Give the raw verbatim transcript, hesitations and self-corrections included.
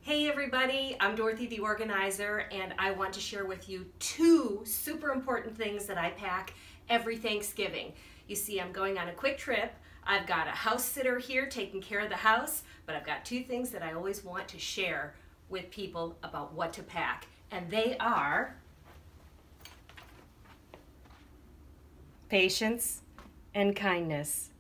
Hey everybody, I'm Dorothy the Organizer, and I want to share with you two super important things that I pack every Thanksgiving. You see, I'm going on a quick trip. I've got a house sitter here taking care of the house, but I've got two things that I always want to share with people about what to pack, and they are patience and kindness.